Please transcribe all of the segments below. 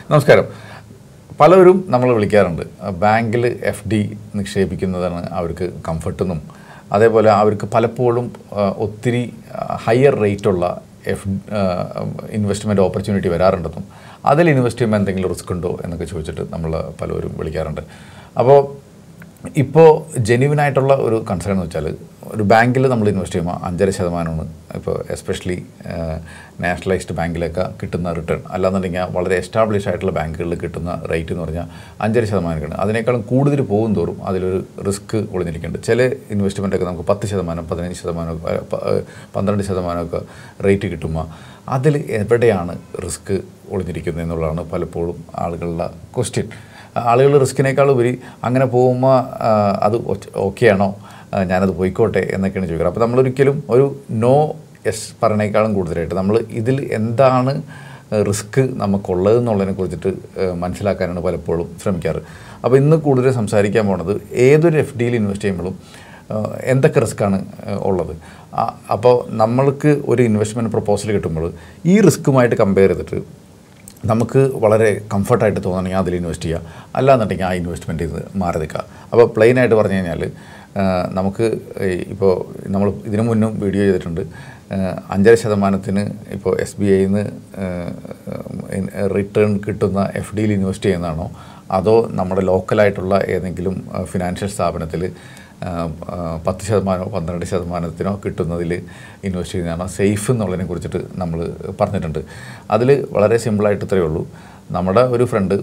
നമസ്കാരം. പലരും നമ്മൾ വിളിക്കാറുണ്ട് ബാങ്കിൽ FD നിക്ഷേപിക്കുന്നതാണ് അവർക്ക് കംഫർട്ടെന്നും അതേപോലെ അവർക്ക് പലപ്പോഴും ഒത്തിരി ഹയർ റേറ്റുള്ള ഇൻവെസ്റ്റ്മെൻറ്റ് ഓപ്പർച്യൂണിറ്റി വരാറുണ്ടെന്നും അതിൽ ഇൻവെസ്റ്റ് ചെയ്യുമ്പോൾ എന്തെങ്കിലും റിസ്ക് ഉണ്ടോ എന്നൊക്കെ ചോദിച്ചിട്ട് നമ്മൾ പലരും വിളിക്കാറുണ്ട്. അപ്പോൾ ഇപ്പോൾ ജെന്യുവിനായിട്ടുള്ള ഒരു കൺസേൺ എന്ന് വെച്ചാൽ ഒരു ബാങ്കിൽ നമ്മൾ ഇൻവെസ്റ്റ് ചെയ്യുമ്പോൾ 5.5% ഇപ്പോൾ എസ്പെഷ്യലി നാഷണലൈസ്ഡ് ബാങ്കിലൊക്കെ കിട്ടുന്ന റിട്ടേൺ, അല്ലാന്നുണ്ടെങ്കിൽ വളരെ എസ്റ്റാബ്ലിഷ് ആയിട്ടുള്ള ബാങ്കുകളിൽ കിട്ടുന്ന റേറ്റ് എന്ന് പറഞ്ഞാൽ 5.5%. അതിനേക്കാളും കൂടുതൽ പോകും തോറും അതിലൊരു റിസ്ക് ഒളിഞ്ഞിരിക്കുന്നുണ്ട്. ചില ഇൻവെസ്റ്റ്മെൻറ്റൊക്കെ നമുക്ക് 10%, 15%, 12% റേറ്റ് കിട്ടുമ്പോൾ അതിൽ എവിടെയാണ് റിസ്ക് ഒളിഞ്ഞിരിക്കുന്നത് എന്നുള്ളതാണ് പലപ്പോഴും ആളുകളുടെ ക്വസ്റ്റ്യൻ. ആളുകൾ റിസ്കിനേക്കാൾ ഉപരി അങ്ങനെ പോകുമ്പോൾ അത് ഓക്കെയാണോ, ഞാനത് പോയിക്കോട്ടെ എന്നൊക്കെയാണ് ചോദിക്കുന്നത്. അപ്പോൾ നമ്മളൊരിക്കലും ഒരു നോ യെസ് പറഞ്ഞേക്കാളും കൂടുതലായിട്ട് നമ്മൾ ഇതിൽ എന്താണ് റിസ്ക് നമുക്കുള്ളത് എന്നുള്ളതിനെ കുറിച്ചിട്ട് മനസ്സിലാക്കാനാണ് പലപ്പോഴും ശ്രമിക്കാറ്. അപ്പോൾ ഇന്ന് കൂടുതൽ സംസാരിക്കാൻ പോണത് ഏതൊരു FDയിൽ ഇൻവെസ്റ്റ് ചെയ്യുമ്പോഴും എന്തൊക്കെ റിസ്ക്കാണ് ഉള്ളത്. അപ്പോൾ നമ്മൾക്ക് ഒരു ഇൻവെസ്റ്റ്മെൻറ്റ് പ്രൊപ്പോസൽ കിട്ടുമ്പോൾ ഈ റിസ്ക്കുമായിട്ട് കമ്പയർ ചെയ്തിട്ട് നമുക്ക് വളരെ കംഫർട്ടായിട്ട് തോന്നണമെങ്കിൽ അതിൽ ഇൻവെസ്റ്റ് ചെയ്യുക, അല്ലാന്നുണ്ടെങ്കിൽ ആ ഇൻവെസ്റ്റ്മെൻറ്റ് ഇത് മാറി നിൽക്കുക. അപ്പോൾ പ്ലെയിനായിട്ട് പറഞ്ഞു കഴിഞ്ഞാൽ നമുക്ക് ഇപ്പോൾ നമ്മൾ ഇതിനു മുന്നും വീഡിയോ ചെയ്തിട്ടുണ്ട്. 5.5% ഇപ്പോൾ SBIയിൽ നിന്ന് റിട്ടേൺ കിട്ടുന്ന FDയിൽ ഇൻവെസ്റ്റ് ചെയ്യുന്നതാണോ അതോ നമ്മുടെ ലോക്കലായിട്ടുള്ള ഏതെങ്കിലും ഫിനാൻഷ്യൽ സ്ഥാപനത്തിൽ 10%, 12% കിട്ടുന്നതിൽ ഇൻവെസ്റ്റ് ചെയ്യുന്നതാണ് സേഫ് എന്നുള്ളതിനെ കുറിച്ചിട്ട് നമ്മൾ പറഞ്ഞിട്ടുണ്ട്. അതിൽ വളരെ സിമ്പിളായിട്ട് ഇത്രയേ ഉള്ളൂ. നമ്മുടെ ഒരു ഫ്രണ്ട്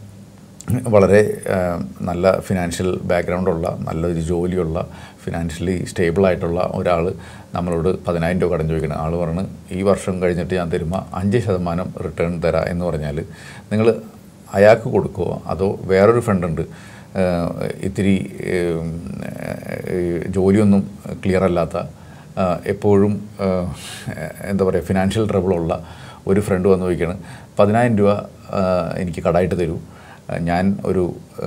വളരെ നല്ല ഫിനാൻഷ്യൽ ബാക്ക്ഗ്രൗണ്ടുള്ള നല്ലൊരു ജോലിയുള്ള ഫിനാൻഷ്യലി സ്റ്റേബിളായിട്ടുള്ള ഒരാൾ നമ്മളോട് 10,000 രൂപ കടം ചോദിക്കണം. ആൾ പറഞ്ഞ് ഈ വർഷം കഴിഞ്ഞിട്ട് ഞാൻ തരുമ്പോൾ 5% റിട്ടേൺ തരാം എന്ന് പറഞ്ഞാൽ നിങ്ങൾ അയാൾക്ക് കൊടുക്കുമോ അതോ വേറൊരു ഫ്രണ്ടുണ്ട് ഇത്തിരി ജോലിയൊന്നും ക്ലിയർ അല്ലാത്ത എപ്പോഴും എന്താ പറയുക ഫിനാൻഷ്യൽ ട്രബിളുള്ള ഒരു ഫ്രണ്ട് വന്ന് ചോദിക്കുകയാണ് 10,000 രൂപ എനിക്ക് കടമായിട്ട് തരൂ, ഞാൻ ഒരു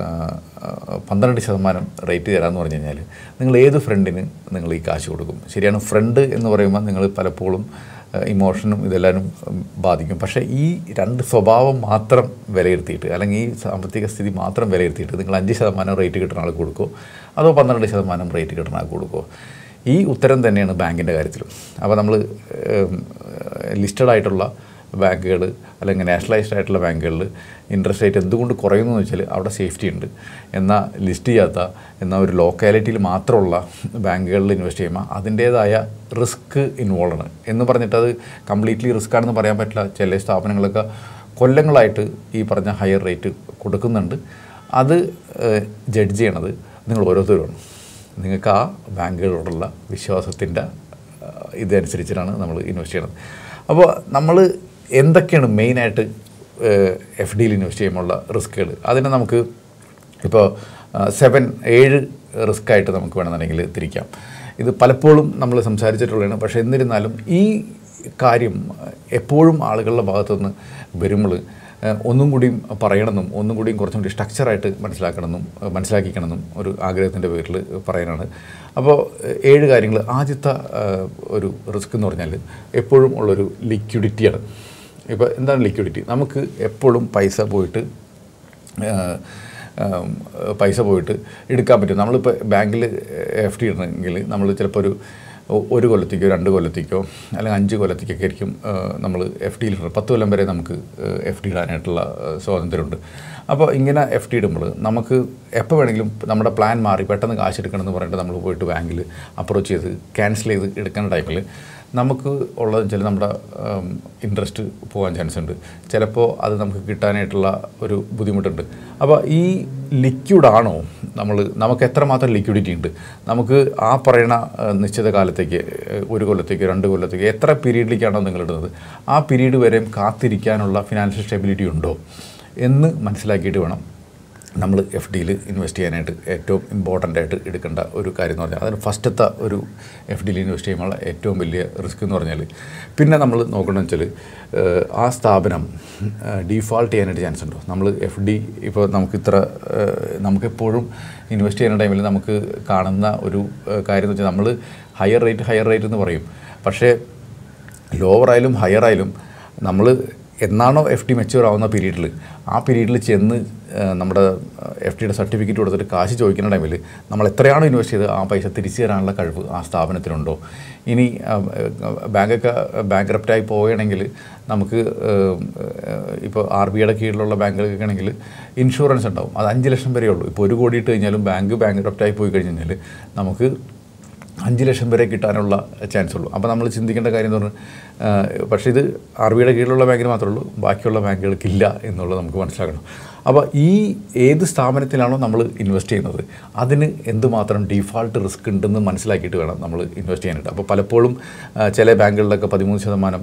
12% റേറ്റ് തരാമെന്ന് പറഞ്ഞു കഴിഞ്ഞാൽ നിങ്ങൾ ഏത് ഫ്രണ്ടിന് നിങ്ങൾ ഈ കാശ് കൊടുക്കും? ശരിയാണ്, ഫ്രണ്ട് എന്ന് പറയുമ്പോൾ നിങ്ങൾ പലപ്പോഴും ഇമോഷനും ഇതെല്ലാവരും ബാധിക്കും. പക്ഷേ ഈ രണ്ട് സ്വഭാവം മാത്രം വിലയിരുത്തിയിട്ട് അല്ലെങ്കിൽ ഈ സാമ്പത്തിക സ്ഥിതി മാത്രം വിലയിരുത്തിയിട്ട് നിങ്ങൾ 5% റേറ്റ് കിട്ടുന്ന ആൾ കൊടുക്കുമോ അതോ 12% റേറ്റ് കിട്ടുന്ന ആൾ കൊടുക്കുമോ? ഈ ഉത്തരം തന്നെയാണ് ബാങ്കിൻ്റെ കാര്യത്തിലും. അപ്പോൾ നമ്മൾ ലിസ്റ്റഡ് ആയിട്ടുള്ള ബാങ്കുകൾ അല്ലെങ്കിൽ നാഷണലൈസ്ഡ് ആയിട്ടുള്ള ബാങ്കുകളിൽ ഇൻട്രസ്റ്റ് റേറ്റ് എന്തുകൊണ്ട് കുറയുന്നു എന്ന് വെച്ചാൽ അവിടെ സേഫ്റ്റി ഉണ്ട്. എന്നാൽ ലിസ്റ്റ് ചെയ്യാത്ത എന്നാൽ ഒരു ലോക്കാലിറ്റിയിൽ മാത്രമുള്ള ബാങ്കുകളിൽ ഇൻവെസ്റ്റ് ചെയ്യുമ്പോൾ അതിൻ്റേതായ റിസ്ക് ഇൻവോൾവ് ആണ് എന്ന് പറഞ്ഞിട്ട് അത് കംപ്ലീറ്റ്ലി റിസ്ക് ആണെന്ന് പറയാൻ പറ്റില്ല. ചില സ്ഥാപനങ്ങളൊക്കെ കൊല്ലങ്ങളായിട്ട് ഈ പറഞ്ഞ ഹയർ റേറ്റ് കൊടുക്കുന്നുണ്ട്. അത് ജഡ്ജ് ചെയ്യണത് നിങ്ങൾ ഓരോരുത്തരുമാണ്. നിങ്ങൾക്ക് ആ ബാങ്കുകളോടുള്ള വിശ്വാസത്തിൻ്റെ ഇതനുസരിച്ചിട്ടാണ് നമ്മൾ ഇൻവെസ്റ്റ് ചെയ്യണത്. അപ്പോൾ നമ്മൾ എന്തൊക്കെയാണ് മെയിനായിട്ട് FDയിൽ ഇൻവെസ്റ്റ് ചെയ്യുമ്പോഴുള്ള റിസ്ക്കുകൾ? അതിനെ നമുക്ക് ഇപ്പോൾ 7 റിസ്ക്കായിട്ട് നമുക്ക് വേണമെന്നുണ്ടെങ്കിൽ തിരിക്കാം. ഇത് പലപ്പോഴും നമ്മൾ സംസാരിച്ചിട്ടുള്ളതാണ്. പക്ഷേ എന്നിരുന്നാലും ഈ കാര്യം എപ്പോഴും ആളുകളുടെ ഭാഗത്തുനിന്ന് വരുമ്പോൾ ഒന്നും കൂടിയും പറയണമെന്നും ഒന്നും കൂടിയും കുറച്ചും കൂടി സ്ട്രക്ചറായിട്ട് മനസ്സിലാക്കിക്കണമെന്നും ഒരു ആഗ്രഹത്തിൻ്റെ പേരിൽ പറയാനാണ്. അപ്പോൾ 7 കാര്യങ്ങൾ. ആദ്യത്തെ ഒരു റിസ്ക് എന്ന് പറഞ്ഞാൽ എപ്പോഴും ഉള്ളൊരു ലിക്വിഡിറ്റിയാണ്. ഇപ്പോൾ എന്താണ് ലിക്വിഡിറ്റി? നമുക്ക് എപ്പോഴും പൈസ പോയിട്ട് എടുക്കാൻ പറ്റും. നമ്മളിപ്പോൾ ബാങ്കിൽ FD ഇടണമെങ്കിൽ നമ്മൾ ചിലപ്പോൾ ഒരു കൊല്ലത്തേക്കോ 2 കൊല്ലത്തേക്കോ അല്ലെങ്കിൽ 5 കൊല്ലത്തേക്കൊക്കെ ആയിരിക്കും നമ്മൾ FDയിൽ ഇടുന്നത്. 10 കൊല്ലം വരെ നമുക്ക് FD ഇടാനായിട്ടുള്ള സ്വാതന്ത്ര്യമുണ്ട്. അപ്പോൾ ഇങ്ങനെ FD ഇടുമ്പോൾ നമുക്ക് എപ്പോൾ വേണമെങ്കിലും നമ്മുടെ പ്ലാൻ മാറി പെട്ടെന്ന് കാശ് എടുക്കണമെന്ന് പറഞ്ഞിട്ട് നമ്മൾ പോയിട്ട് ബാങ്കിൽ അപ്രോച്ച് ചെയ്ത് ക്യാൻസൽ ചെയ്ത് എടുക്കുന്ന ടൈമിൽ നമുക്ക് ഉള്ളതെന്ന് വെച്ചാൽ നമ്മുടെ ഇൻട്രസ്റ്റ് പോകാൻ ചാൻസ് ഉണ്ട്. ചിലപ്പോൾ അത് നമുക്ക് കിട്ടാനായിട്ടുള്ള ഒരു ബുദ്ധിമുട്ടുണ്ട്. അപ്പോൾ ഈ ലിക്വിഡാണോ നമുക്ക് എത്രമാത്രം ലിക്വിഡിറ്റി ഉണ്ട്, നമുക്ക് ആ പറയുന്ന നിശ്ചിത കാലത്തേക്ക് 1 കൊല്ലത്തേക്ക് 2 കൊല്ലത്തേക്ക് എത്ര പീരീഡിലേക്കാണോ നിങ്ങളിടുന്നത് ആ പീരീഡ് വരെയും കാത്തിരിക്കാനുള്ള ഫിനാൻഷ്യൽ സ്റ്റെബിലിറ്റി ഉണ്ടോ എന്ന് മനസ്സിലാക്കിയിട്ട് വേണം നമ്മൾ FDയിൽ ഇൻവെസ്റ്റ് ചെയ്യാനായിട്ട് ഏറ്റവും ഇമ്പോർട്ടൻ്റ് ആയിട്ട് എടുക്കേണ്ട ഒരു കാര്യം എന്ന് പറഞ്ഞാൽ അതിന് ഫസ്റ്റത്തെ ഒരു FDയിൽ ഇൻവെസ്റ്റ് ചെയ്യുമ്പോൾ ഏറ്റവും വലിയ റിസ്ക് എന്ന് പറഞ്ഞാൽ പിന്നെ നമ്മൾ നോക്കണമെന്ന് വെച്ചാൽ ആ സ്ഥാപനം ഡീഫാൾട്ട് ചെയ്യാനായിട്ട് ചാൻസ് ഉണ്ടോ. നമ്മൾ FD ഇപ്പോൾ നമുക്കെപ്പോഴും ഇൻവെസ്റ്റ് ചെയ്യുന്ന ടൈമിൽ നമുക്ക് കാണുന്ന ഒരു കാര്യം എന്ന് വെച്ചാൽ നമ്മൾ ഹയർ റേറ്റ് എന്ന് പറയും. പക്ഷേ ലോവർ ആയാലും ഹയർ ആയാലും നമ്മൾ എന്നാണോ FD മെച്യൂർ ആവുന്ന പീരീഡിൽ ആ പീരീഡിൽ ചെന്ന് നമ്മുടെ FDയുടെ സർട്ടിഫിക്കറ്റ് കൊടുത്തിട്ട് കാശ് ചോദിക്കുന്ന ടൈമിൽ നമ്മൾ എത്രയാണോ ഇൻവെസ്റ്റ് ചെയ്ത് ആ പൈസ തിരിച്ചു തരാനുള്ള കഴിവ് ആ സ്ഥാപനത്തിനുണ്ടോ. ഇനി ബാങ്ക്രപ്റ്റായി പോവുകയാണെങ്കിൽ നമുക്ക് ഇപ്പോൾ RBIയുടെ കീഴിലുള്ള ബാങ്കുകൾക്കൊക്കെ ആണെങ്കിൽ ഇൻഷുറൻസ് ഉണ്ടാവും. അത് 5 ലക്ഷം വരെ ഉള്ളൂ. ഇപ്പോൾ 1 കോടി ഇട്ട് കഴിഞ്ഞാലും ബാങ്ക്രപ്റ്റായി പോയി കഴിഞ്ഞാൽ നമുക്ക് 5 ലക്ഷം വരെ കിട്ടാനുള്ള ചാൻസ് ഉള്ളൂ. അപ്പോൾ നമ്മൾ ചിന്തിക്കേണ്ട കാര്യം എന്ന് പറഞ്ഞാൽ പക്ഷേ ഇത് RBIയുടെ കീഴിലുള്ള ബാങ്കിന് മാത്രമേ ഉള്ളൂ, ബാക്കിയുള്ള ബാങ്കുകൾക്കില്ല എന്നുള്ളത് നമുക്ക് മനസ്സിലാക്കണം. അപ്പോൾ ഈ ഏത് സ്ഥാപനത്തിലാണോ നമ്മൾ ഇൻവെസ്റ്റ് ചെയ്യുന്നത് അതിന് എന്തുമാത്രം ഡിഫാൾട്ട് റിസ്ക് ഉണ്ടെന്ന് മനസ്സിലാക്കിയിട്ട് വേണം നമ്മൾ ഇൻവെസ്റ്റ് ചെയ്യാനായിട്ട്. അപ്പോൾ പലപ്പോഴും ചില ബാങ്കുകളിലൊക്കെ 13%,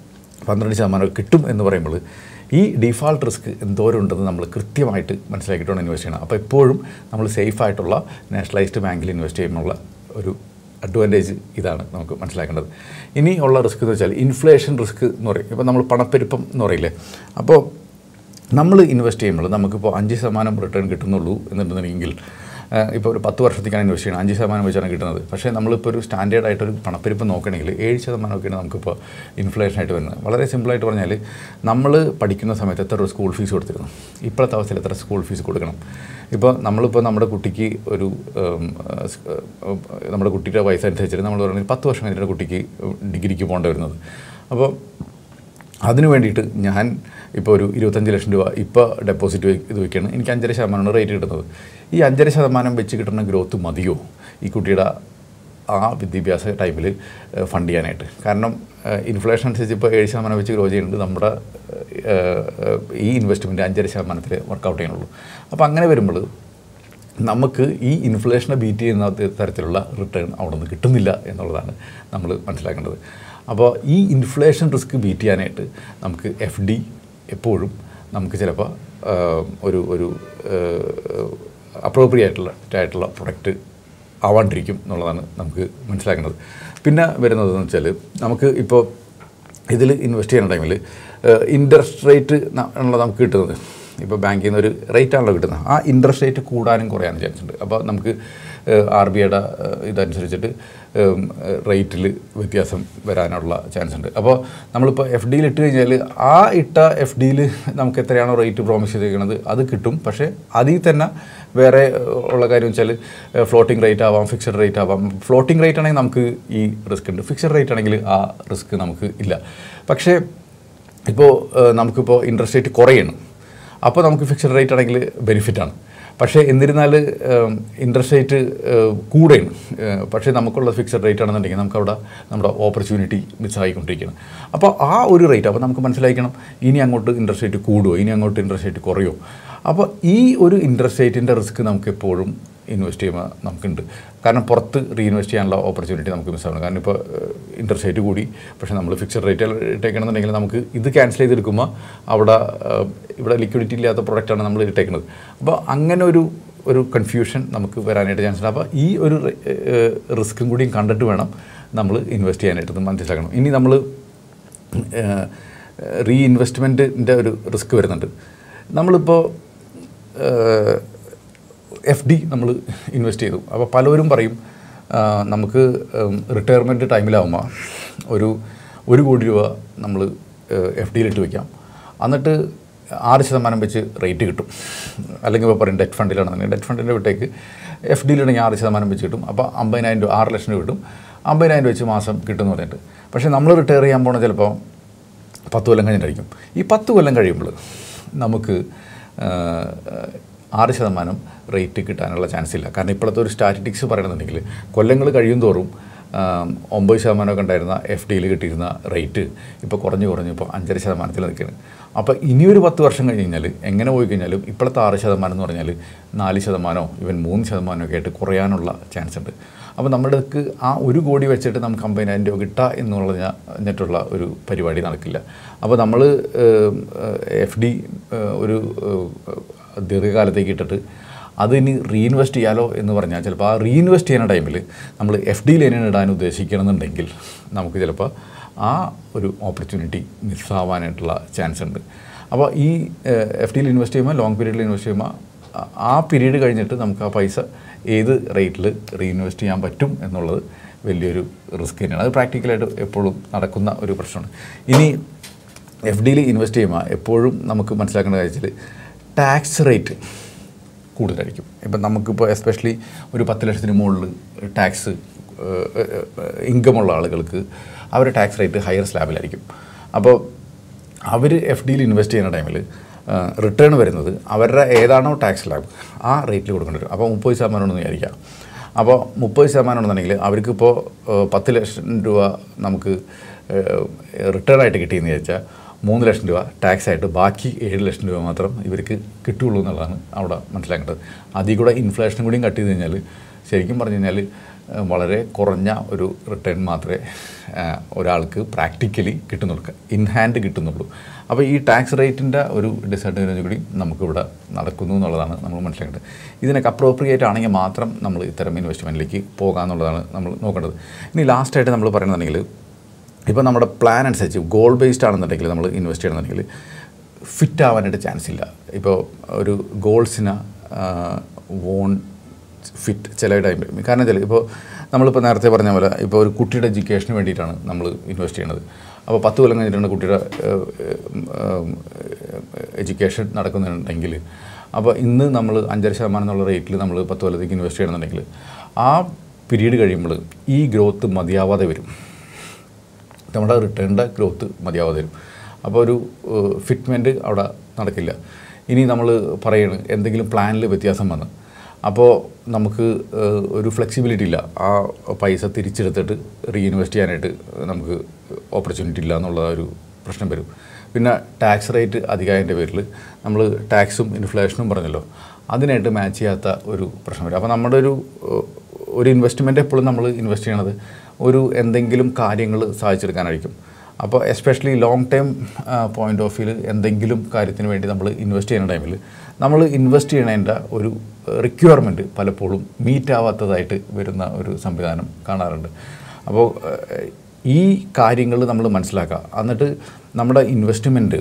12% കിട്ടും എന്ന് പറയുമ്പോൾ ഈ ഡിഫാൾട്ട് റിസ്ക് എന്തോരം ഉണ്ടെന്ന് നമ്മൾ കൃത്യമായിട്ട് മനസ്സിലാക്കിയിട്ട് വേണം ഇൻവെസ്റ്റ് ചെയ്യണം. അപ്പോൾ എപ്പോഴും നമ്മൾ സേഫായിട്ടുള്ള നാഷണലൈസ്ഡ് ബാങ്കിൽ ഇൻവെസ്റ്റ് ചെയ്യുമ്പോൾ ഒരു അഡ്വാൻറ്റേജ് ഇതാണ് നമുക്ക് മനസ്സിലാക്കേണ്ടത്. ഇനി ഉള്ള റിസ്ക് എന്ന് വെച്ചാൽ ഇൻഫ്ലേഷൻ റിസ്ക് എന്ന് പറയും. ഇപ്പോൾ നമ്മൾ പണപ്പെരുപ്പം എന്ന് പറയില്ലേ, അപ്പോൾ നമ്മൾ ഇൻവെസ്റ്റ് ചെയ്യുമ്പോൾ നമുക്കിപ്പോൾ 5% റിട്ടേൺ കിട്ടുന്നുള്ളൂ എന്നുണ്ടെന്നുണ്ടെങ്കിൽ ഇപ്പോൾ ഒരു 10 വർഷത്തേക്കാണ് ഇൻവെസ്റ്റ് ചെയ്യണം, 5% വെച്ചാണ് കിട്ടുന്നത്. പക്ഷേ നമ്മളിപ്പോൾ ഒരു സ്റ്റാൻഡേർഡായിട്ടൊരു പണപ്പെരുപ്പം നോക്കണമെങ്കിൽ 7% ഒക്കെയാണ് നമുക്കിപ്പോൾ ഇൻഫ്ലേഷനായിട്ട് വരുന്നത്. വളരെ സിമ്പിളായിട്ട് പറഞ്ഞാൽ നമ്മൾ പഠിക്കുന്ന സമയത്ത് എത്ര സ്കൂൾ ഫീസ് കൊടുത്തിരുന്നു, ഇപ്പോഴത്തെ അവസ്ഥയിൽ എത്ര സ്കൂൾ ഫീസ് കൊടുക്കണം. ഇപ്പോൾ നമ്മളിപ്പോൾ നമ്മുടെ കുട്ടിക്ക് ഒരു നമ്മുടെ കുട്ടിയുടെ വയസ്സ് അനുസരിച്ചിട്ട് നമ്മൾ പറയുന്നത് 10 വർഷം കഴിഞ്ഞിട്ട് കുട്ടിക്ക് ഡിഗ്രിക്ക് പോകേണ്ടി വരുന്നത്. അപ്പോൾ അതിന് വേണ്ടിയിട്ട് ഞാൻ ഇപ്പോൾ ഒരു 25 ലക്ഷം രൂപ ഇപ്പോൾ ഡെപ്പോസിറ്റ് ഇത് വയ്ക്കുകയാണ്, എനിക്ക് 5.5% റേറ്റ് കിട്ടുന്നത്. ഈ 5.5% വെച്ച് കിട്ടുന്ന ഗ്രോത്ത് മതിയോ ഈ കുട്ടിയുടെ ആ വിദ്യാഭ്യാസ ടൈമിൽ ഫണ്ട് ചെയ്യാനായിട്ട്? കാരണം ഇൻഫ്ലേഷൻ അനുസരിച്ച് ഇപ്പോൾ 7% വെച്ച് ഗ്രോ ചെയ്യുന്നുണ്ട്, നമ്മുടെ ഈ ഇൻവെസ്റ്റ്മെൻറ്റ് 5.5% വർക്കൗട്ട് ചെയ്യാനുള്ളൂ. അപ്പോൾ അങ്ങനെ വരുമ്പോൾ നമുക്ക് ഈ ഇൻഫ്ലേഷനെ ബീറ്റ് ചെയ്യുന്ന തരത്തിലുള്ള റിട്ടേൺ അവിടെ നിന്ന് കിട്ടുന്നില്ല എന്നുള്ളതാണ് നമ്മൾ മനസ്സിലാക്കേണ്ടത്. അപ്പോൾ ഈ ഇൻഫ്ലേഷൻ റിസ്ക് ബീറ്റ് ചെയ്യാനായിട്ട് നമുക്ക് FD എപ്പോഴും നമുക്ക് ചിലപ്പോൾ ഒരു അപ്രോപ്രിയേറ്റായിട്ടുള്ള പ്രൊഡക്റ്റ് ആവാണ്ടിരിക്കും എന്നുള്ളതാണ് നമുക്ക് മനസ്സിലാക്കുന്നത്. പിന്നെ വരുന്നതെന്ന് വെച്ചാൽ നമുക്ക് ഇപ്പോൾ ഇതിൽ ഇൻവെസ്റ്റ് ചെയ്യുന്ന ടൈമിൽ ഇൻട്രസ്റ്റ് റേറ്റ് ആണല്ലോ നമുക്ക് കിട്ടുന്നത്. ഇപ്പോൾ ബാങ്കിൽ നിന്ന് ഒരു റേറ്റ് ആണല്ലോ കിട്ടുന്നത്, ആ ഇൻട്രസ്റ്റ് റേറ്റ് കൂടാനും കുറയാനും ചാൻസ് ഉണ്ട്. അപ്പോൾ നമുക്ക് RBIയുടെ ഇതനുസരിച്ചിട്ട് റേറ്റിൽ വ്യത്യാസം വരാനുള്ള ചാൻസ് ഉണ്ട്. അപ്പോൾ നമ്മളിപ്പോൾ FDയിൽ ഇട്ട് കഴിഞ്ഞാൽ ആ ഇട്ട FDയിൽ നമുക്ക് എത്രയാണോ റേറ്റ് പ്രോമിസ് ചെയ്തിരിക്കുന്നത് അത് കിട്ടും. പക്ഷേ അതിൽ തന്നെ വേറെ ഉള്ള കാര്യം വെച്ചാൽ ഫ്ലോട്ടിംഗ് റേറ്റ് ആവാം, ഫിക്സഡ് റേറ്റ് ആവാം. ഫ്ലോട്ടിംഗ് റേറ്റ് ആണെങ്കിൽ നമുക്ക് ഈ റിസ്ക് ഉണ്ട്, ഫിക്സഡ് റേറ്റ് ആണെങ്കിൽ ആ റിസ്ക് നമുക്ക് ഇല്ല. പക്ഷേ ഇപ്പോൾ നമുക്കിപ്പോൾ ഇൻട്രസ്റ്റ് റേറ്റ് കുറയണം, അപ്പോൾ നമുക്ക് ഫിക്സഡ് റേറ്റ് ആണെങ്കിൽ ബെനിഫിറ്റാണ്. പക്ഷേ എന്നിരുന്നാൽ ഇൻട്രസ്റ്റ് റേറ്റ് കൂടെയാണ്, പക്ഷേ നമുക്കുള്ള ഫിക്സഡ് റേറ്റ് ആണെന്നുണ്ടെങ്കിൽ നമുക്കവിടെ നമ്മുടെ ഓപ്പർച്യൂണിറ്റി മിസ്സായിക്കൊണ്ടിരിക്കുകയാണ്. അപ്പോൾ ആ ഒരു റേറ്റ് അപ്പോൾ നമുക്ക് മനസ്സിലാക്കണം ഇനി അങ്ങോട്ട് ഇൻട്രസ്റ്റ് റേറ്റ് കൂടുമോ, ഇനി അങ്ങോട്ട് ഇൻട്രസ്റ്റ് റേറ്റ് കുറയോ. അപ്പോൾ ഈ ഒരു ഇൻട്രസ്റ്റ് റേറ്റിൻ്റെ റിസ്ക് നമുക്ക് എപ്പോഴും ഇൻവെസ്റ്റ് ചെയ്യുമ്പോൾ നമുക്കുണ്ട്. കാരണം പുറത്ത് റീഇൻവെസ്റ്റ് ചെയ്യാനുള്ള ഓപ്പർച്യൂണിറ്റി നമുക്ക് മിസ്സാവണം. കാരണം ഇപ്പോൾ ഇൻട്രസ്റ്റ് റേറ്റ് കൂടി, പക്ഷേ നമ്മൾ ഫിക്സഡ് റേറ്റ് ഇട്ടേക്കണമെന്നുണ്ടെങ്കിൽ നമുക്ക് ഇത് ക്യാൻസൽ ചെയ്തെടുക്കുമ്പോൾ ഇവിടെ ലിക്വിഡിറ്റി ഇല്ലാത്ത പ്രൊഡക്റ്റാണ് നമ്മൾ ഇട്ടേക്കുന്നത്. അപ്പോൾ അങ്ങനെ ഒരു കൺഫ്യൂഷൻ നമുക്ക് വരാനായിട്ട് ചാൻസ് ഉണ്ട്. അപ്പോൾ ഈ ഒരു റിസ്ക്കും കൂടിയും കണ്ടിട്ട് വേണം നമ്മൾ ഇൻവെസ്റ്റ് ചെയ്യാനായിട്ട് മനസ്സിലാക്കണം. ഇനി നമ്മൾ റീഇൻവെസ്റ്റ്മെൻറ്റിൻ്റെ ഒരു റിസ്ക് വരുന്നുണ്ട്. നമ്മളിപ്പോൾ FD നമ്മൾ ഇൻവെസ്റ്റ് ചെയ്തു. അപ്പോൾ പലരും പറയും നമുക്ക് റിട്ടയർമെൻറ്റ് ടൈമിലാവുമ്പോൾ ഒരു 1 കോടി രൂപ നമ്മൾ FDയിലിട്ട് വയ്ക്കാം, എന്നിട്ട് 6% വെച്ച് റേറ്റ് കിട്ടും. അല്ലെങ്കിൽ ഇപ്പോൾ പറയും ഡെറ്റ് ഫണ്ടിലാണെന്നുണ്ടെങ്കിൽ ഡെറ്റ് ഫണ്ടിൻ്റെ വിട്ടേക്ക് FDയിലാണെങ്കിൽ 6% വെച്ച് കിട്ടും. അപ്പോൾ 50,000 രൂപ 6 ലക്ഷം രൂപ കിട്ടും, 50,000 വെച്ച് മാസം കിട്ടുമെന്ന് പറഞ്ഞിട്ട്. പക്ഷേ നമ്മൾ റിട്ടയർ ചെയ്യാൻ പോകണ ചിലപ്പോൾ 10 കൊല്ലം കഴിഞ്ഞിട്ടായിരിക്കും. ഈ 10 കൊല്ലം കഴിയുമ്പോൾ നമുക്ക് 6% റേറ്റ് കിട്ടാനുള്ള ചാൻസ് ഇല്ല. കാരണം ഇപ്പോഴത്തെ ഒരു സ്റ്റാറ്റിസ്റ്റിക്സ് പറയണമെന്നുണ്ടെങ്കിൽ കൊല്ലങ്ങൾ കഴിയും തോറും 9% ഒക്കെ ഉണ്ടായിരുന്ന FDയിൽ കിട്ടിയിരുന്ന റേറ്റ് ഇപ്പോൾ കുറഞ്ഞ് ഇപ്പോൾ 5.5% നിൽക്കുകയാണ്. അപ്പോൾ ഇനിയൊരു 10 വർഷം കഴിഞ്ഞ് കഴിഞ്ഞാൽ എങ്ങനെ പോയി കഴിഞ്ഞാലും ഇപ്പോഴത്തെ 6% എന്ന് പറഞ്ഞാൽ 4% ഈവൻ 3% ഒക്കെ ആയിട്ട് കുറയാനുള്ള ചാൻസ് ഉണ്ട്. അപ്പോൾ നമ്മുടെക്ക് ആ 1 കോടി വെച്ചിട്ട് നമുക്ക് 50,000 രൂപ കിട്ടുക എന്നിട്ടുള്ള ഒരു പരിപാടി നടക്കില്ല. അപ്പോൾ നമ്മൾ FD ഒരു ദീർഘകാലത്തേക്ക് ഇട്ടിട്ട് അതിന് റീഇൻവെസ്റ്റ് ചെയ്യാലോ എന്ന് പറഞ്ഞാൽ ചിലപ്പോൾ ആ റീഇൻവെസ്റ്റ് ചെയ്യുന്ന ടൈമിൽ നമ്മൾ FDയിൽ തന്നെ ഇടാൻ ഉദ്ദേശിക്കണമെന്നുണ്ടെങ്കിൽ നമുക്ക് ചിലപ്പോൾ ആ ഒരു ഓപ്പർച്യൂണിറ്റി മിസ്സാവാനായിട്ടുള്ള ചാൻസ് ഉണ്ട്. അപ്പോൾ ഈ FDയിൽ ഇൻവെസ്റ്റ് ചെയ്യുമ്പോൾ ലോങ് പീരീഡിൽ ഇൻവെസ്റ്റ് ചെയ്യുമ്പോൾ ആ പീരീഡ് കഴിഞ്ഞിട്ട് നമുക്ക് ആ പൈസ ഏത് റേറ്റിൽ റീഇൻവെസ്റ്റ് ചെയ്യാൻ പറ്റും എന്നുള്ളത് വലിയൊരു റിസ്ക് തന്നെയാണ്. അത് പ്രാക്ടിക്കലായിട്ട് എപ്പോഴും നടക്കുന്ന ഒരു പ്രശ്നമാണ്. ഇനി എഫ് ഡിയിൽ ഇൻവെസ്റ്റ് ചെയ്യുമ്പോൾ എപ്പോഴും നമുക്ക് മനസ്സിലാക്കേണ്ട കാര്യത്തിൽ ടാക്സ് റേറ്റ് കൂടുതലായിരിക്കും. ഇപ്പം നമുക്കിപ്പോൾ എസ്പെഷ്യലി ഒരു 10 ലക്ഷത്തിന് മുകളിൽ ടാക്സ് ഇൻകമുള്ള ആളുകൾക്ക് അവരുടെ ടാക്സ് റേറ്റ് ഹയർ സ്ലാബിലായിരിക്കും. അപ്പോൾ അവർ എഫ് ഡിയിൽ ഇൻവെസ്റ്റ് ചെയ്യുന്ന ടൈമിൽ റിട്ടേൺ വരുന്നത് അവരുടെ ഏതാണോ ടാക്സ് സ്ലാബ് ആ റേറ്റിൽ കൊടുക്കേണ്ടി വരും. അപ്പോൾ 30% ഉണ്ടെന്ന് വിചാരിക്കാം. അപ്പോൾ 30% ഉണ്ടെന്നുണ്ടെങ്കിൽ അവർക്കിപ്പോൾ 10 ലക്ഷം രൂപ നമുക്ക് റിട്ടേൺ ആയിട്ട് കിട്ടിയെന്ന് വിചാരിച്ചാൽ 3 ലക്ഷം രൂപ ടാക്സ് ആയിട്ട് ബാക്കി 7 ലക്ഷം രൂപ മാത്രം ഇവർക്ക് കിട്ടുകയുള്ളൂ എന്നുള്ളതാണ് അവിടെ മനസ്സിലാക്കേണ്ടത്. അതിൽ കൂടെ ഇൻഫ്ലേഷനും കൂടിയും കട്ട് ചെയ്ത് കഴിഞ്ഞാൽ ശരിക്കും പറഞ്ഞു കഴിഞ്ഞാൽ വളരെ കുറഞ്ഞ ഒരു റിട്ടേൺ മാത്രമേ ഒരാൾക്ക് പ്രാക്ടിക്കലി കിട്ടുന്നുള്ളൂ, ഇൻ ഹാൻഡ് കിട്ടുന്നുള്ളൂ. അപ്പോൾ ഈ ടാക്സ് റേറ്റിൻ്റെ ഒരു ഡിസഡ്വാൻറ്റേജ് കൂടി നമുക്കിവിടെ നടക്കുന്നു എന്നുള്ളതാണ് നമ്മൾ മനസ്സിലാക്കേണ്ടത്. ഇതിനൊക്കെ അപ്രോപ്രിയേറ്റ് ആണെങ്കിൽ മാത്രം നമ്മൾ ഇത്തരം ഇൻവെസ്റ്റ്മെൻറ്റിലേക്ക് പോകാമെന്നുള്ളതാണ് നമ്മൾ നോക്കേണ്ടത്. ഇനി ലാസ്റ്റായിട്ട് നമ്മൾ പറയുന്നുണ്ടെങ്കിൽ ഇപ്പോൾ നമ്മുടെ പ്ലാൻ അനുസരിച്ച് ഗോൾ ബേസ്ഡ് ആണെന്നുണ്ടെങ്കിൽ നമ്മൾ ഇൻവെസ്റ്റ് ചെയ്യണമെന്നുണ്ടെങ്കിൽ ഫിറ്റ് ആവാനായിട്ട് ചാൻസ് ഇല്ല. ഇപ്പോൾ ഒരു ഗോൾസിന് വോൺ ഫിറ്റ് ചില ടൈമിൽ, കാരണം വെച്ചാൽ ഇപ്പോൾ നമ്മളിപ്പോൾ നേരത്തെ പറഞ്ഞ പോലെ ഇപ്പോൾ ഒരു കുട്ടിയുടെ എഡ്യൂക്കേഷന് വേണ്ടിയിട്ടാണ് നമ്മൾ ഇൻവെസ്റ്റ് ചെയ്യുന്നത്. അപ്പോൾ 10 കൊല്ലം കഴിഞ്ഞിട്ടാണ് കുട്ടിയുടെ എഡ്യൂക്കേഷൻ നടക്കുന്നുണ്ടെങ്കിൽ അപ്പോൾ ഇന്ന് നമ്മൾ 5.5% എന്നുള്ള റേറ്റിൽ നമ്മൾ 10 കൊല്ലത്തേക്ക് ഇൻവെസ്റ്റ് ചെയ്യണമെന്നുണ്ടെങ്കിൽ ആ പീരീഡ് കഴിയുമ്പോൾ ഈ ഗ്രോത്ത് മതിയാവാതെ വരും, നമ്മുടെ റിട്ടേണിൻ്റെ ഗ്രോത്ത് മതിയാവാതെ വരും. അപ്പോൾ ഒരു ഫിറ്റ്മെൻറ്റ് അവിടെ നടക്കില്ല. ഇനി നമ്മൾ പറയുന്നത് എന്തെങ്കിലും പ്ലാനിൽ വ്യത്യാസം വന്ന് അപ്പോൾ നമുക്ക് ഒരു ഫ്ലെക്സിബിലിറ്റി ഇല്ല, ആ പൈസ തിരിച്ചെടുത്തിട്ട് റീഇൻവെസ്റ്റ് ചെയ്യാനായിട്ട് നമുക്ക് ഓപ്പർച്യൂണിറ്റി ഇല്ല എന്നുള്ള ഒരു പ്രശ്നം വരും. പിന്നെ ടാക്സ് റേറ്റ് അധികമായതിൻ്റെ പേരിൽ നമ്മൾ ടാക്സും ഇൻഫ്ലേഷനും പറഞ്ഞല്ലോ, അതിനായിട്ട് മാച്ച് ചെയ്യാത്ത ഒരു പ്രശ്നം വരും. അപ്പോൾ നമ്മുടെ ഒരു ഇൻവെസ്റ്റ്മെൻറ്റ് എപ്പോഴും നമ്മൾ ഇൻവെസ്റ്റ് ചെയ്യണത് ഒരു എന്തെങ്കിലും കാര്യങ്ങൾ സാധിച്ചെടുക്കാനായിരിക്കും. അപ്പോൾ especially long time point of വ്യൂവിൽ എന്തെങ്കിലും കാര്യത്തിന് വേണ്ടി നമ്മൾ ഇൻവെസ്റ്റ് ചെയ്യുന്ന ടൈമിൽ നമ്മൾ ഇൻവെസ്റ്റ് ചെയ്യണതിൻ്റെ ഒരു റിക്വയർമെൻറ്റ് പലപ്പോഴും മീറ്റ് ആവാത്തതായിട്ട് വരുന്ന ഒരു സംവിധാനം കാണാറുണ്ട്. അപ്പോൾ ഈ കാര്യങ്ങൾ നമ്മൾ മനസ്സിലാക്കുക, എന്നിട്ട് നമ്മുടെ ഇൻവെസ്റ്റ്മെൻറ്റ്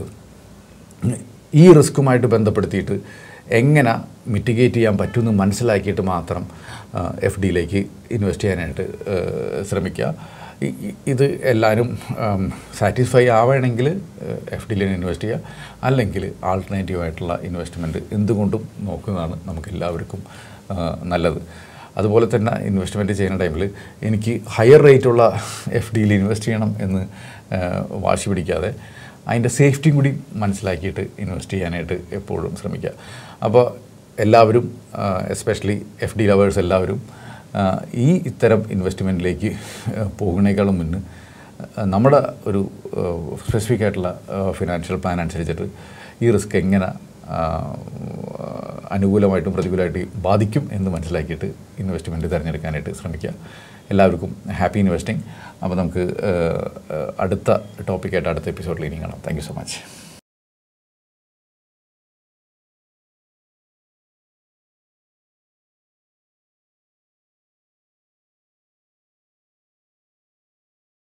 ഈ റിസ്ക്കുമായിട്ട് ബന്ധപ്പെടുത്തിയിട്ട് എങ്ങനെ മിറ്റിഗേറ്റ് ചെയ്യാൻ പറ്റുമെന്ന് മനസ്സിലാക്കിയിട്ട് മാത്രം എഫ് ഡിയിലേക്ക് ഇൻവെസ്റ്റ് ചെയ്യാനായിട്ട് ശ്രമിക്കുക. ഇത് എല്ലാവരും സാറ്റിസ്ഫൈ ആവുകയാണെങ്കിൽ എഫ് ഡിയിൽ ഇൻവെസ്റ്റ് ചെയ്യുക, അല്ലെങ്കിൽ ആൾട്ടർനേറ്റീവായിട്ടുള്ള ഇൻവെസ്റ്റ്മെൻറ്റ് എന്തുകൊണ്ടും നോക്കുന്നതാണ് നമുക്കെല്ലാവർക്കും നല്ലത്. അതുപോലെ തന്നെ ഇൻവെസ്റ്റ്മെൻറ്റ് ചെയ്യുന്ന ടൈമിൽ എനിക്ക് ഹയർ റേറ്റുള്ള എഫ് ഡിയിൽ ഇൻവെസ്റ്റ് ചെയ്യണം എന്ന് വാശി പിടിക്കാതെ അതിൻ്റെ സേഫ്റ്റിയും കൂടി മനസ്സിലാക്കിയിട്ട് ഇൻവെസ്റ്റ് ചെയ്യാനായിട്ട് എപ്പോഴും ശ്രമിക്കുക. അപ്പോൾ എല്ലാവരും എസ്പെഷ്യലി എഫ് ഡി ലവേഴ്സ് എല്ലാവരും ഈ ഇത്തരം ഇൻവെസ്റ്റ്മെൻറ്റിലേക്ക് പോകുന്നതിനേക്കാളും മുന്നേ നമ്മുടെ ഒരു സ്പെസിഫിക് ആയിട്ടുള്ള ഫിനാൻഷ്യൽ പ്ലാൻ അനുസരിച്ചിട്ട് ഈ റിസ്ക് എങ്ങനെ അനുകൂലമായിട്ടും പ്രതികൂലമായിട്ടും ബാധിക്കും എന്ന് മനസ്സിലാക്കിയിട്ട് ഇൻവെസ്റ്റ്മെൻറ്റ് തിരഞ്ഞെടുക്കാനായിട്ട് ശ്രമിക്കുക. എല്ലാവർക്കും ഹാപ്പി ഇൻവെസ്റ്റിംഗ്. അപ്പോൾ നമുക്ക് അടുത്ത ടോപ്പിക്കായിട്ട് അടുത്ത എപ്പിസോഡിൽ ഇനി കാണാം. Thank you so much.